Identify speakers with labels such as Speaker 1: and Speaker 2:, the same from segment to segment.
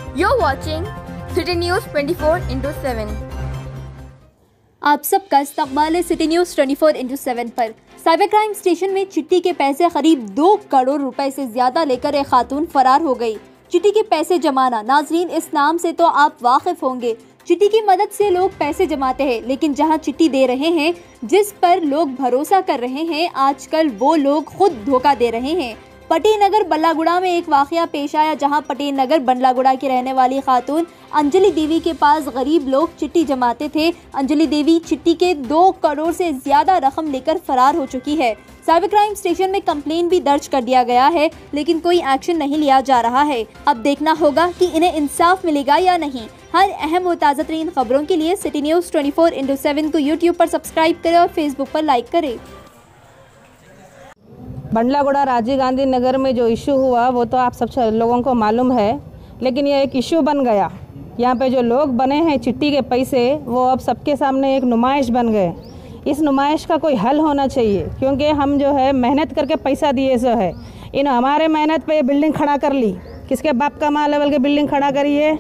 Speaker 1: You're watching City News 24/7।
Speaker 2: आप सबका इस्तकबाल है सिटी न्यूज़ 24/7 पर। साइबर क्राइम स्टेशन में चिट्ठी के पैसे करीब 2 करोड़ रुपए से ज्यादा लेकर एक खातून फरार हो गई। चिट्ठी के पैसे जमाना, नाजरीन इस नाम से तो आप वाकिफ होंगे। चिट्ठी की मदद से लोग पैसे जमाते हैं, लेकिन जहां चिट्ठी दे रहे हैं, जिस पर लोग भरोसा कर रहे हैं, आजकल वो लोग खुद धोखा दे रहे हैं। पटेल नगर बल्लागुड़ा में एक वाकया पेश आया, जहां पटेल नगर बल्लागुड़ा की रहने वाली खातून अंजलि देवी के पास गरीब लोग चिट्ठी जमाते थे। अंजलि देवी चिट्ठी के 2 करोड़ से ज्यादा रकम लेकर फरार हो चुकी है। साइबर क्राइम स्टेशन में कंप्लेन भी दर्ज कर दिया गया है, लेकिन कोई एक्शन नहीं लिया जा रहा है। अब देखना होगा कि इन्हें इंसाफ मिलेगा या नहीं। हर अहम और ताज़ा तरीन खबरों के लिए सिटी न्यूज़ 24/7 को यूट्यूब पर सब्सक्राइब करें और फेसबुक पर लाइक करें।
Speaker 3: बंडलागुड़ा राजीव गांधी नगर में जो इशू हुआ वो तो आप सब लोगों को मालूम है, लेकिन ये एक इशू बन गया। यहाँ पे जो लोग बने हैं चिट्ठी के पैसे, वो अब सबके सामने एक नुमाइश बन गए। इस नुमाइश का कोई हल होना चाहिए, क्योंकि हम जो है मेहनत करके पैसा दिए सो है। इन हमारे मेहनत पे ये बिल्डिंग खड़ा कर ली, किसके बाप का माल लेवल की बिल्डिंग खड़ा करी है।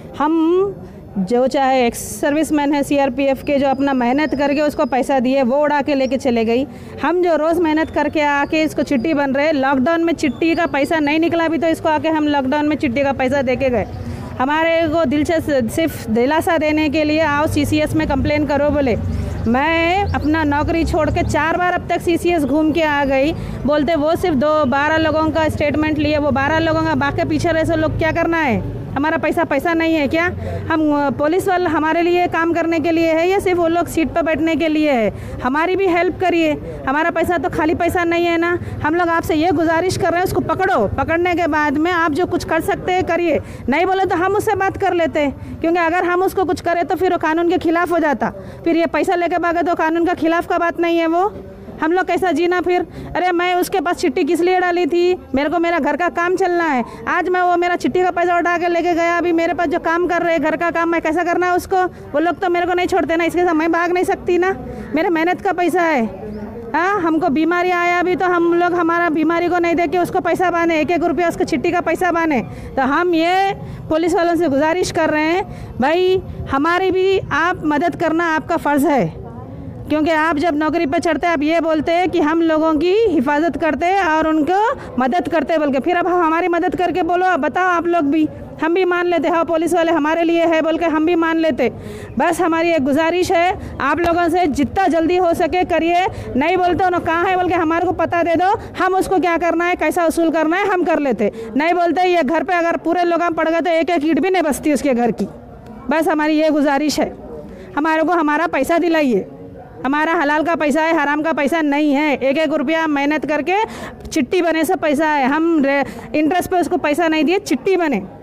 Speaker 3: हम जो चाहे एक्स सर्विसमैन है सीआरपीएफ के, जो अपना मेहनत करके उसको पैसा दिए, वो उड़ा के लेके चले गई। हम जो रोज़ मेहनत करके आके इसको चिट्ठी बन रहे, लॉकडाउन में चिट्ठी का पैसा नहीं निकला भी, तो इसको आके हम लॉकडाउन में चिट्ठी का पैसा दे के गए। हमारे को सिर्फ दिलासा देने के लिए आओ सीसीएस में कंप्लेन करो बोले। मैं अपना नौकरी छोड़ के 4 बार अब तक सीसीएस घूम के आ गई। बोलते वो सिर्फ 12 लोगों का स्टेटमेंट लिए, वो 12 लोगों का, बाकी पीछे रहे सो लोग क्या करना है? हमारा पैसा नहीं है क्या? हम पुलिस वाले हमारे लिए काम करने के लिए है या सिर्फ वो लोग सीट पर बैठने के लिए है? हमारी भी हेल्प करिए। हमारा पैसा तो खाली पैसा नहीं है ना। हम लोग आपसे ये गुजारिश कर रहे हैं, उसको पकड़ो। पकड़ने के बाद में आप जो कुछ कर सकते हैं करिए, नहीं बोले तो हम उससे बात कर लेते हैं, क्योंकि अगर हम उसको कुछ करें तो फिर वो कानून के खिलाफ हो जाता। फिर ये पैसा लेके भागे तो कानून का खिलाफ का बात नहीं है वो। हम लोग कैसा जीना फिर? अरे मैं उसके पास चिट्ठी किस लिए डाली थी? मेरे को मेरा घर का काम चलना है। आज मैं वो मेरा चिट्ठी का पैसा उठा के लेके गया, अभी मेरे पास जो काम कर रहे हैं घर का काम, मैं कैसा करना है उसको? वो लोग तो मेरे को नहीं छोड़ते ना, इसके साथ मैं भाग नहीं सकती ना। मेरे मेहनत का पैसा है। हाँ, हमको बीमारी आया अभी तो हम लोग हमारा बीमारी को नहीं दे के उसको पैसा बाने, 1-1 रुपया उसको चिट्ठी का पैसा बाने। तो हम ये पुलिस वालों से गुजारिश कर रहे हैं, भाई हमारी भी आप मदद करना आपका फ़र्ज़ है, क्योंकि आप जब नौकरी पर चढ़ते हैं आप ये बोलते हैं कि हम लोगों की हिफाजत करते हैं और उनको मदद करते बोल के, फिर अब हमारी मदद करके बोलो, अब बताओ आप लोग भी, हम भी मान लेते। हाँ, पुलिस वाले हमारे लिए है बोल के हम भी मान लेते। बस हमारी एक गुजारिश है, आप लोगों से जितना जल्दी हो सके करिए। नहीं बोलते उन्होंने कहाँ है बोल के हमारे को पता दे दो, हम उसको क्या करना है, कैसा वसूल करना है हम कर लेते। नहीं बोलते ये घर पे अगर पूरे लोग पड़ गए तो 1-1 ईंट भी नहीं बचती उसके घर की। बस हमारी ये गुजारिश है, हमारे को हमारा पैसा दिलाइए। हमारा हलाल का पैसा है, हराम का पैसा नहीं है। 1-1 रुपया मेहनत करके चिट्ठी बने से पैसा है। हम इंटरेस्ट पे उसको पैसा नहीं दिए, चिट्ठी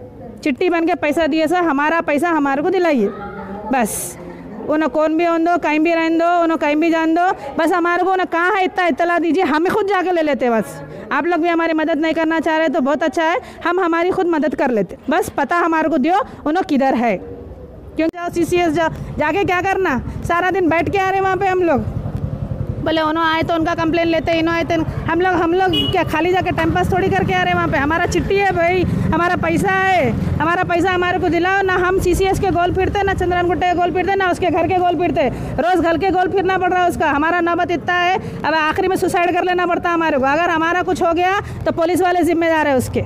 Speaker 3: बन के पैसा दिए सर, हमारा पैसा हमारे को दिलाइए। बस उन्हें कौन भी हों दो, कहीं भी रहने दो, उन्हें कहीं भी जान दो, बस हमारे को उन्हें कहाँ है इतना इत्तला दीजिए, हमें खुद जाके ले लेते। बस आप लोग भी हमारी मदद नहीं करना चाह रहे तो बहुत अच्छा है, हम हमारी खुद मदद कर लेते। बस पता हमारे को दियो उन्हें किधर है, क्यों जाओ सीसीएस जाके क्या करना? सारा दिन बैठ के आ रहे वहाँ पे हम लोग। बोले उन्होंने आए तो उनका कंप्लेन लेते, इन्होंने आए तो हम लोग क्या खाली जाके टाइम पास थोड़ी करके आ रहे वहाँ पे? हमारा चिट्ठी है भाई, हमारा पैसा है, हमारा पैसा हमारे को दिलाओ ना। हम सीसीएस के गोल फिरते ना, चंद्रन गुट्टे के गोल फिरते ना, उसके घर के गोल फिरते। रोज़ घर के गोल फिरना पड़ रहा है उसका। हमारा नौबत इतना है, अब आखिरी में सुसाइड कर लेना पड़ता हमारे को। अगर हमारा कुछ हो गया तो पुलिस वाले जिम्मेदार है उसके।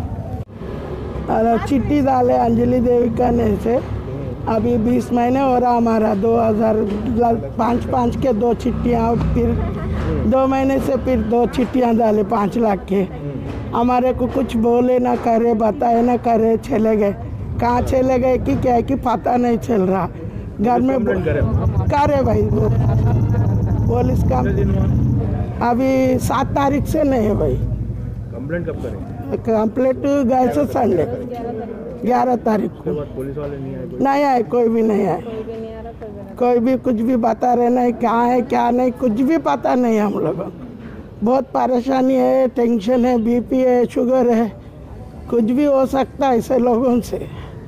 Speaker 4: चिट्ठी डाले अंजलि देवी कहने से अभी 20 महीने हो रहा हमारा। 2005 के 2 चिट्ठियाँ, फिर 2 महीने से फिर 2 चिट्ठियाँ डाले 5 लाख के। हमारे को कुछ बोले ना करे, बताए ना करे, चले गए। कहाँ चले गए कि क्या कि पता नहीं चल रहा। घर में करे भाई पुलिस का अभी 7 तारीख से नहीं है भाई।
Speaker 5: कंप्लेंट कब करें?
Speaker 4: कंप्लेंट गए से संडे 11 तारीख को।
Speaker 5: पुलिस वाले
Speaker 4: नहीं आए, कोई भी नहीं आए। कोई भी कुछ भी बता रहे नहीं, क्या है क्या नहीं, कुछ भी पता नहीं। हम लोगों बहुत परेशानी है, टेंशन है, बीपी है, शुगर है, कुछ भी हो सकता है ऐसे लोगों से।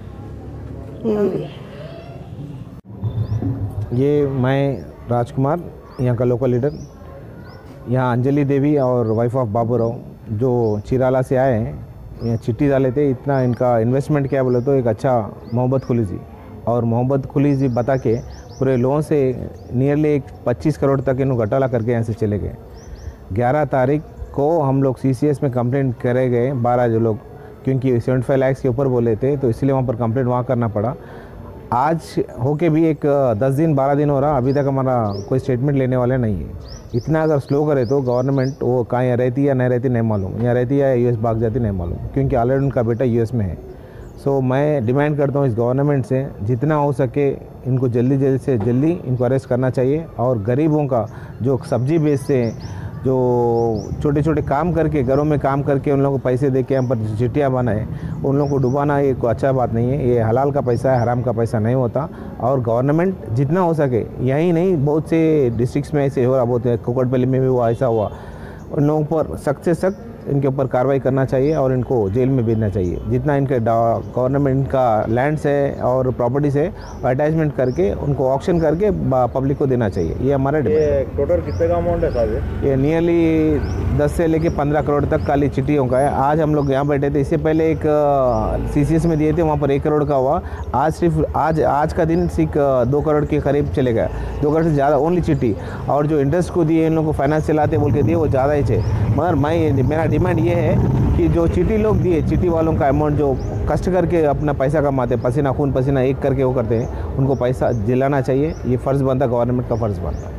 Speaker 5: ये मैं राजकुमार, यहाँ का लोकल लीडर। यहाँ अंजलि देवी और वाइफ ऑफ बाबू राव जो चिराला से आए हैं, यहाँ चिट्ठी डाले थे। इतना इनका इन्वेस्टमेंट क्या बोले तो एक अच्छा मोहब्बत खुलीजी, और मोहब्बत खुलीजी बता के पूरे लोन से नियरली एक 25 करोड़ तक इन्होंने घोटाला करके यहाँ से चले गए। 11 तारीख को हम लोग CCS में कंप्लेंट करे गए 12 जो लोग, क्योंकि 75 लाख के ऊपर बोले थे तो इसलिए वहाँ पर कंप्लेंट वहाँ करना पड़ा। आज होके भी एक 10 दिन 12 दिन हो रहा, अभी तक हमारा कोई स्टेटमेंट लेने वाले नहीं है। इतना अगर स्लो करे तो गवर्नमेंट वो कहाँ यहाँ रहती या नहीं रहती नहीं मालूम, यहाँ रहती या US भाग जाती नहीं मालूम, क्योंकि ऑलरेडी उनका बेटा US में है। सो मैं डिमांड करता हूँ इस गवर्नमेंट से जितना हो सके इनको जल्दी से जल्दी इनको अरेस्ट करना चाहिए, और गरीबों का जो सब्जी बेचते हैं, जो छोटे छोटे काम करके घरों में काम करके उन लोगों को पैसे दे के हम पर चिट्ठियाँ बनाए, उन लोगों को डुबाना ये कोई अच्छा बात नहीं है। ये हलाल का पैसा है, हराम का पैसा नहीं होता। और गवर्नमेंट जितना हो सके, यहीं नहीं बहुत से डिस्ट्रिक्ट्स में ऐसे हो रहा, बहुत कुकटपल्ली में भी हुआ, ऐसा हुआ, उन लोगों पर सख्त से सख्त इनके ऊपर कार्रवाई करना चाहिए और इनको जेल में भेजना चाहिए। जितना इनके गवर्नमेंट इनका लैंड्स है और प्रॉपर्टीज है अटैचमेंट करके उनको ऑक्शन करके पब्लिक को देना चाहिए। ये हमारा डिमांड है।
Speaker 6: टोटल कितने का अमाउंट है साहब? ये
Speaker 5: नियरली 10 से लेके 15 करोड़ तक काली चिट्ठियों का है। आज हम लोग यहाँ बैठे थे, इससे पहले एक CCS में दिए थे, वहाँ पर 1 करोड़ का हुआ। आज सिर्फ आज का दिन सिर्फ 2 करोड़ के करीब चले गया, 2 करोड़ से ज़्यादा ओनली चिट्ठी। और जो इंटरेस्ट को दिए इन लोगों को फाइनेंस चलाते बोल के दिए वो ज़्यादा ही थे। मगर मेरा डिमांड ये है कि जो चिट्ठी लोग दिए, चिट्ठी वालों का अमाउंट जो कष्ट करके अपना पैसा कमाते, पसीना खून पसीना एक करके वो करते हैं, उनको पैसा दिलाना चाहिए। ये फ़र्ज़ बनता, गवर्नमेंट का फ़र्ज़ बनता।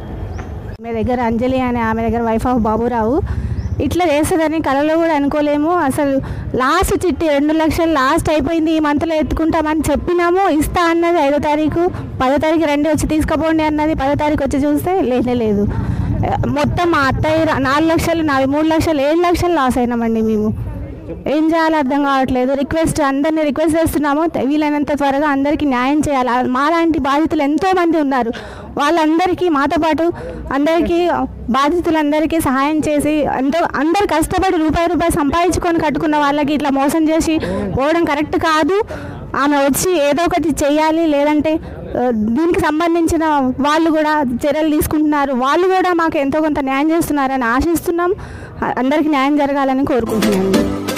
Speaker 7: మీ దగ్గర అంజలి అనే ఆమె దగ్గర వైఫ్ ఆఫ్ బాబురావు ఇట్లా చేస్తుందని కళలో కూడా అనుకోలేము. అసలు లాస్ట్ చిట్టి 2 లక్షలు లాస్ట్ అయిపోయింది, ఈ మంత్లో ఎత్తుకుంటామని చెప్పినాము. ఇస్తా అన్నది 5వ తారీఖు, 10వ తారీఖు రండి వచ్చి తీసుకుపోండి అన్నది, 10వ తారీఖు వచ్చి చూస్తే లేదు. మొత్తం మా అత్తయ్య 4 లక్షలు, 3 లక్షలు, 7 లక్షలు లాస్ అయినామండి. మేము ఏం చేయాలో అర్థం కావట్లేదు. అందరినీ రిక్వెస్ట్ చేస్తున్నాము, వీలైనంత త్వరగా అందరికీ న్యాయం చేయాలి. మాలాంటి బాధితులు ఎంతోమంది ఉన్నారు, వాళ్ళందరికీ మాతో పాటు అందరికీ బాధితులందరికీ సహాయం చేసి అందరు కష్టపడి రూపాయి సంపాదించుకొని కట్టుకున్న వాళ్ళకి ఇట్లా మోసం చేసి పోవడం కరెక్ట్ కాదు. ఆమె వచ్చి ఏదో ఒకటి చేయాలి, లేదంటే దీనికి సంబంధించిన వాళ్ళు కూడా చర్యలు తీసుకుంటున్నారు, వాళ్ళు కూడా మాకు ఎంతో కొంత న్యాయం చేస్తున్నారని ఆశిస్తున్నాం. అందరికీ న్యాయం జరగాలని కోరుకుంటున్నాను.